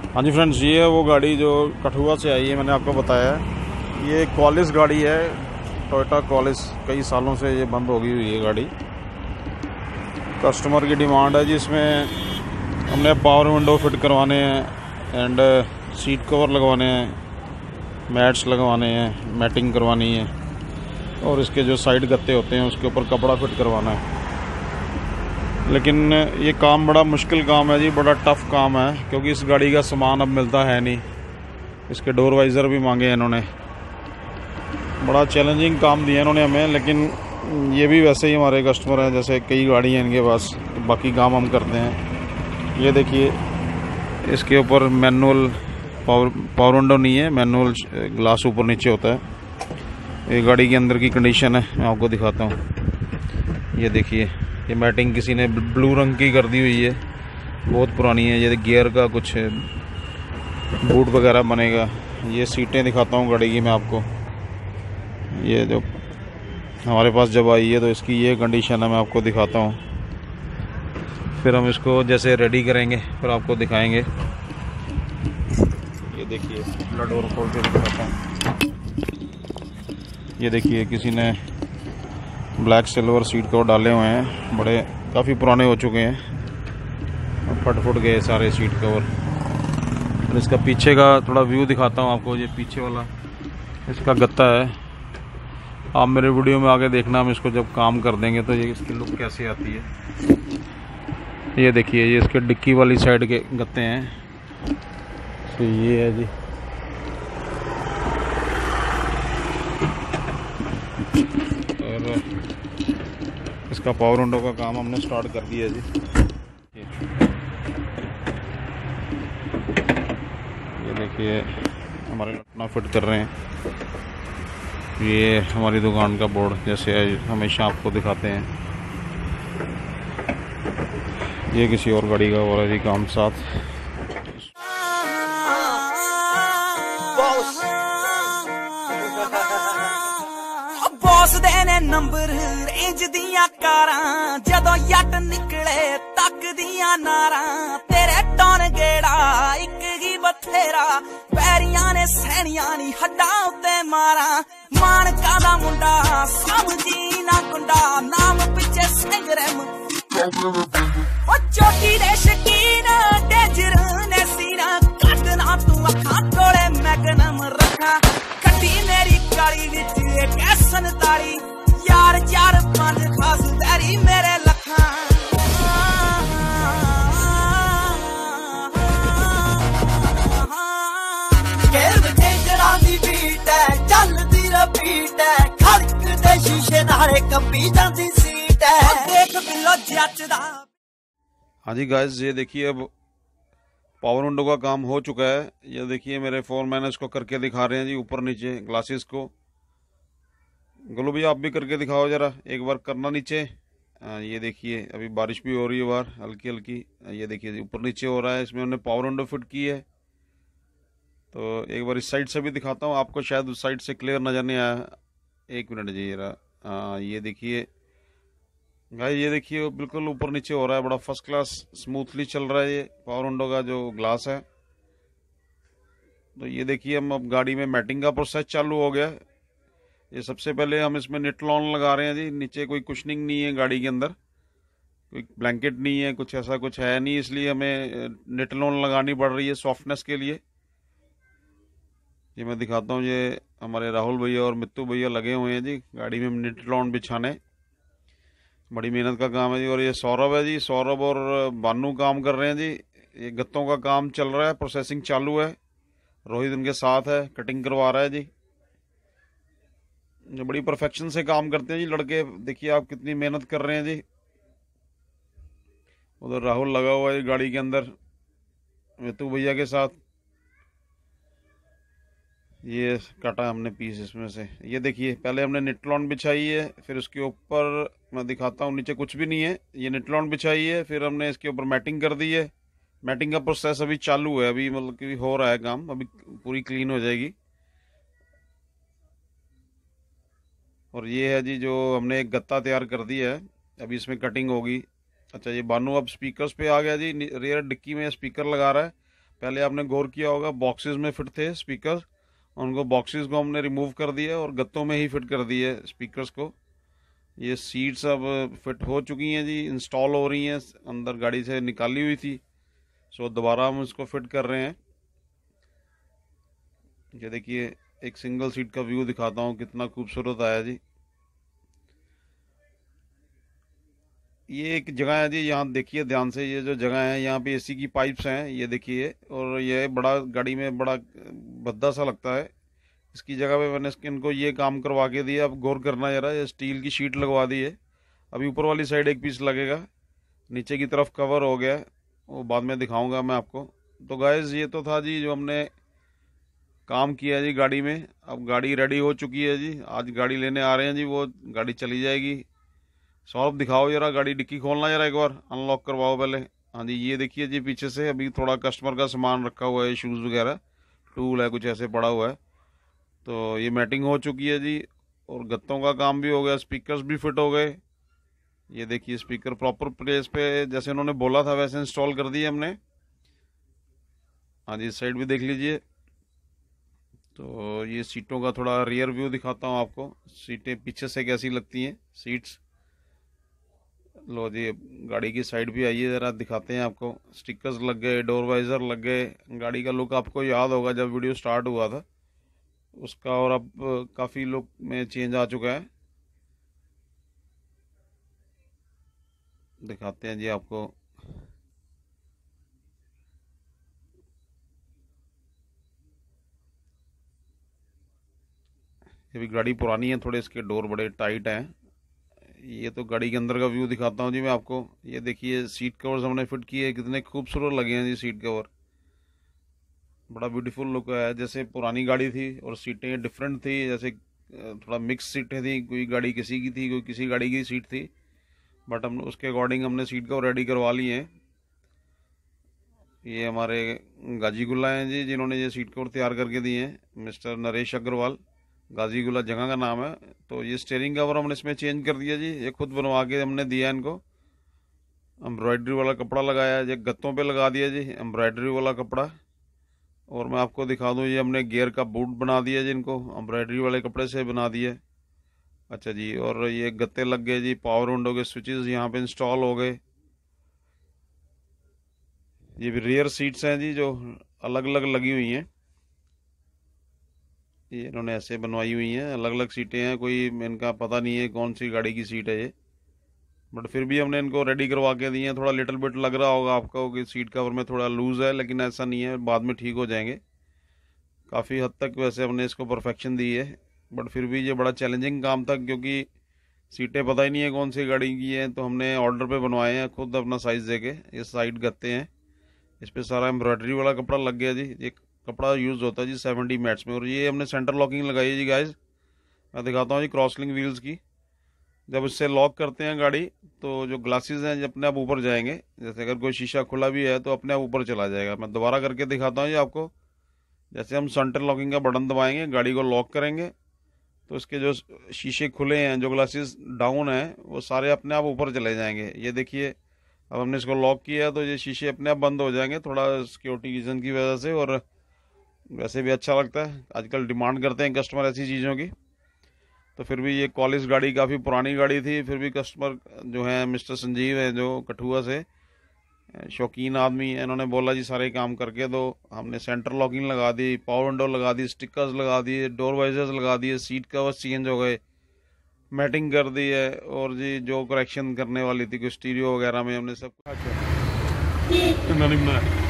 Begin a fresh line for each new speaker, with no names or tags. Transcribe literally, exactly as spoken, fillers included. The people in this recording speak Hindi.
हाँ जी फ्रेंड्स, ये है वो गाड़ी जो कठुआ से आई है। मैंने आपको बताया है ये कॉलिस गाड़ी है, टोयोटा कॉलिस। कई सालों से ये बंद हो गई हुई है गाड़ी। कस्टमर की डिमांड है जी, इसमें हमने पावर विंडो फिट करवाने हैं एंड सीट कवर लगवाने हैं, मैट्स लगवाने हैं, मैटिंग करवानी है और इसके जो साइड गत्ते होते हैं उसके ऊपर कपड़ा फिट करवाना है। लेकिन ये काम बड़ा मुश्किल काम है जी, बड़ा टफ़ काम है, क्योंकि इस गाड़ी का सामान अब मिलता है नहीं। इसके डोर वाइज़र भी मांगे हैं इन्होंने, बड़ा चैलेंजिंग काम दिया इन्होंने हमें। लेकिन ये भी वैसे ही हमारे कस्टमर हैं, जैसे कई गाड़ी हैं इनके पास, बाकी काम हम करते हैं। ये देखिए, इसके ऊपर मैनुअल पावर पावर विंडो नहीं है, मैनुअल ग्लास ऊपर नीचे होता है। ये गाड़ी के अंदर की कंडीशन है, मैं आपको दिखाता हूँ। ये देखिए, ये मैटिंग किसी ने ब्लू रंग की कर दी हुई है, बहुत पुरानी है। ये गियर का कुछ बूट वगैरह बनेगा। ये सीटें दिखाता हूँ गाड़ी की मैं आपको। ये जो हमारे पास जब आई है तो इसकी ये कंडीशन है, मैं आपको दिखाता हूँ। फिर हम इसको जैसे रेडी करेंगे फिर आपको दिखाएंगे। ये देखिए, डोर खोल के दिखाता हूँ। ये देखिए, किसी ने ब्लैक सिल्वर सीट कवर डाले हुए हैं, बड़े काफ़ी पुराने हो चुके हैं, फट फुट गए सारे सीट कवर। और इसका पीछे का थोड़ा व्यू दिखाता हूँ आपको। ये पीछे वाला इसका गत्ता है। आप मेरे वीडियो में आगे देखना, हम इसको जब काम कर देंगे तो ये इसकी लुक कैसे आती है। ये देखिए, ये इसके डिक्की वाली साइड के गत्ते हैं। तो ये है जी, और इसका पावर विंडो का काम हमने स्टार्ट कर दिया जी। ये देखिए, हमारे अपना फिट कर रहे हैं। ये हमारी दुकान का बोर्ड, जैसे हमेशा आपको दिखाते हैं। ये किसी और गाड़ी का हो रहा है जी काम साथ।
बॉस देने नंबर रेंज दिया कारां, जदों यट निकले तक दिया नारा। तेरे टौन गेड़ा एक ही बथेरा, पैरियां ने सैनियां नी हड्डां उत्ते मारा। मानका दा मुंडा समझी ना गुंडा, नाम पिछे सिंगरम ओ चोटी दे शकीन डेंजर ने सीना। कटना तू अखां कोले मैगनम रखा, कटी मेरी काली विच एक संताली। यार चार पांच खास तेरी मेरे लखा। गेर डेंजरां दी बीट है, चलदी रपीट है, खड़क दे शीशे नाले कंबी जांदी सीट है। देख बिलो जचदा।
हाँ जी गाइस, ये देखिए, अब पावर विंडो का काम हो चुका है। ये देखिए, मेरे फोरमैन इसको करके दिखा रहे हैं जी, ऊपर नीचे ग्लासेस को। गोलू भैया, आप भी करके दिखाओ जरा, एक बार करना नीचे। आ, ये देखिए, अभी बारिश भी हो रही है बाहर हल्की हल्की। ये देखिए, ऊपर नीचे हो रहा है। इसमें उन्होंने पावर विंडो फिट की है। तो एक बार इस साइड से भी दिखाता हूँ आपको, शायद उस साइड से क्लियर नजर नहीं आया। एक मिनट जी जरा। हाँ, ये देखिए भाई, ये देखिए, बिल्कुल ऊपर नीचे हो रहा है, बड़ा फर्स्ट क्लास स्मूथली चल रहा है ये पावर विंडो का जो ग्लास है। तो ये देखिए, हम अब गाड़ी में मैटिंग का प्रोसेस चालू हो गया। ये सबसे पहले हम इसमें निटलॉन लगा रहे हैं जी। नीचे कोई कुशनिंग नहीं है गाड़ी के अंदर, कोई ब्लैंकेट नहीं है, कुछ ऐसा कुछ है नहीं, इसलिए हमें निटलॉन लगानी पड़ रही है सॉफ्टनेस के लिए। ये मैं दिखाता हूँ, ये हमारे राहुल भैया और मित्तू भैया लगे हुए हैं जी गाड़ी में निटलॉन बिछाने। बड़ी मेहनत का काम है जी। और ये सौरभ है जी, सौरभ और बानू काम कर रहे हैं जी। ये गत्तों का काम चल रहा है, प्रोसेसिंग चालू है। रोहित उनके साथ है, कटिंग करवा रहा है जी। जो बड़ी परफेक्शन से काम करते हैं जी लड़के। देखिए आप कितनी मेहनत कर रहे हैं जी। उधर राहुल लगा हुआ है गाड़ी के अंदर मित्तू भैया के साथ। ये काटा हमने पीस इसमें से। ये देखिए, पहले हमने निटलॉन बिछाई है, फिर उसके ऊपर मैं दिखाता हूँ, नीचे कुछ भी नहीं है, ये निटलॉन बिछाई है। फिर हमने इसके ऊपर मैटिंग कर दी है। मैटिंग का प्रोसेस अभी चालू है, अभी मतलब कि हो रहा है काम, अभी पूरी क्लीन हो जाएगी। और ये है जी, जो हमने एक गत्ता तैयार कर दिया है, अभी इसमें कटिंग होगी। अच्छा, ये बानू अब स्पीकर्स पे आ गया जी। रियर डिक्की में स्पीकर लगा रहा है। पहले आपने गौर किया होगा बॉक्सेस में फिट थे स्पीकर, उनको बॉक्सेस को हमने रिमूव कर दिया और गत्तों में ही फिट कर दिए स्पीकर्स को। ये सीट्स अब फिट हो चुकी हैं जी, इंस्टॉल हो रही हैं, अंदर गाड़ी से निकाली हुई थी, सो दोबारा हम इसको फिट कर रहे हैं। ये देखिए एक सिंगल सीट का व्यू दिखाता हूँ, कितना खूबसूरत आया जी। ये एक जगह है जी, यहाँ देखिए ध्यान से, ये जो जगह है यहाँ पे एसी की पाइप्स हैं, ये देखिए, और ये बड़ा गाड़ी में बड़ा भद्दा सा लगता है। इसकी जगह पे मैंने इनको ये काम करवा के दिया। अब गौर करना जरा, ये स्टील की शीट लगवा दी है। अभी ऊपर वाली साइड एक पीस लगेगा, नीचे की तरफ कवर हो गया, वो बाद में दिखाऊंगा मैं आपको। तो गाइस ये तो था जी जो हमने काम किया जी गाड़ी में। अब गाड़ी रेडी हो चुकी है जी, आज गाड़ी लेने आ रहे हैं जी, वो गाड़ी चली जाएगी। सौरभ दिखाओ जरा गाड़ी, डिक्की खोलना जरा एक बार, अनलॉक करवाओ पहले। हाँ जी, ये देखिए जी पीछे से अभी थोड़ा कस्टमर का सामान रखा हुआ है, शूज़ वगैरह, टूल है कुछ ऐसे पड़ा हुआ है। तो ये मैटिंग हो चुकी है जी, और गत्तों का काम भी हो गया, स्पीकर्स भी फिट हो गए। ये देखिए स्पीकर प्रॉपर प्लेस पे जैसे उन्होंने बोला था वैसे इंस्टॉल कर दिए हमने। हाँ जी, इस साइड भी देख लीजिए। तो ये सीटों का थोड़ा रियर व्यू दिखाता हूँ आपको, सीटें पीछे से कैसी लगती हैं सीट्स। लो जी, गाड़ी की साइड भी आइए ज़रा, दिखाते हैं आपको। स्टिकर्स लग गए, डोर वाइजर लग गए। गाड़ी का लुक आपको याद होगा जब वीडियो स्टार्ट हुआ था उसका, और अब काफ़ी लुक में चेंज आ चुका है। दिखाते हैं जी आपको। ये भी गाड़ी पुरानी है, थोड़े इसके डोर बड़े टाइट हैं। ये तो गाड़ी के अंदर का व्यू दिखाता हूँ जी मैं आपको। ये देखिए सीट कवर्स हमने फिट किए, कितने खूबसूरत लगे हैं जी सीट कवर, बड़ा ब्यूटीफुल लुक है। जैसे पुरानी गाड़ी थी और सीटें डिफरेंट थी, जैसे थोड़ा मिक्स सीटें थी, कोई गाड़ी किसी की थी, कोई किसी गाड़ी की सीट थी, बट हम उसके अकॉर्डिंग हमने सीट कवर रेडी करवा लिए हैं। ये हमारे गाजी गुल्ला हैं जी जिन्होंने ये सीट कवर तैयार करके दिए हैं, मिस्टर नरेश अग्रवाल, गाजी गुल्ला जगह का नाम है। तो ये स्टीयरिंग कवर हमने इसमें चेंज कर दिया जी, ये खुद बनवा के हमने दिया इनको। एम्ब्रॉयडरी वाला कपड़ा लगाया, ये गत्तों पे लगा दिया जी एम्ब्रॉयडरी वाला कपड़ा। और मैं आपको दिखा दूँ, ये हमने गियर का बूट बना दिया जी, इनको एम्ब्रॉयडरी वाले कपड़े से बना दिए। अच्छा जी, और ये गत्ते लग गए जी, पावर विंडो के स्विचेस यहाँ पे इंस्टॉल हो गए। ये भी रियर सीट्स हैं जी जो अलग अलग लगी हुई हैं, ये इन्होंने ऐसे बनवाई हुई हैं, अलग अलग सीटें हैं, कोई इनका पता नहीं है कौन सी गाड़ी की सीट है ये, बट फिर भी हमने इनको रेडी करवा के दी हैं। थोड़ा लिटिल बिट लग रहा होगा आपको कि सीट कवर में थोड़ा लूज़ है, लेकिन ऐसा नहीं है, बाद में ठीक हो जाएंगे। काफ़ी हद तक वैसे हमने इसको परफेक्शन दी है, बट फिर भी ये बड़ा चैलेंजिंग काम था क्योंकि सीटें पता ही नहीं है कौन सी गाड़ी की है, तो हमने ऑर्डर पे बनवाए हैं खुद अपना साइज़ दे के। ये साइड गत्ते हैं, इस पर सारा एम्ब्रॉयडरी वाला कपड़ा लग गया जी। ये कपड़ा यूज़ होता है जी सेवेंटी मैट्स में। और ये हमने सेंटर लॉकिंग लगाई है जी गाइस, मैं दिखाता हूँ जी क्रॉसलिंक व्हील्स की। जब इससे लॉक करते हैं गाड़ी तो जो ग्लासेस हैं अपने आप ऊपर जाएंगे, जैसे अगर कोई शीशा खुला भी है तो अपने आप ऊपर चला जाएगा। मैं दोबारा करके दिखाता हूँ जी आपको। जैसे हम सेंटर लॉकिंग का बटन दबाएंगे, गाड़ी को लॉक करेंगे, तो इसके जो शीशे खुले हैं, जो ग्लासेस डाउन हैं, वो सारे अपने आप ऊपर चले जाएंगे। ये देखिए, अब हमने इसको लॉक किया तो ये शीशे अपने आप बंद हो जाएंगे, थोड़ा सिक्योरिटी रीज़न की वजह से। और वैसे भी अच्छा लगता है, आजकल डिमांड करते हैं कस्टमर ऐसी चीज़ों की। तो फिर भी ये कॉलेज गाड़ी काफ़ी पुरानी गाड़ी थी, फिर भी कस्टमर जो है मिस्टर संजीव है जो कठुआ से, शौकीन आदमी है, इन्होंने बोला जी सारे काम करके दो। हमने सेंटर लॉकिंग लगा दी, पावर विंडो लगा दी, स्टिकर्स लगा दिए, डोर वाइजर्स लगा दिए, सीट कवर्स चेंज हो गए, मैटिंग कर दी है, और जी जो करेक्शन करने वाली थी कुछ स्टीरियो वगैरह में हमने सब।
अच्छा, नहीं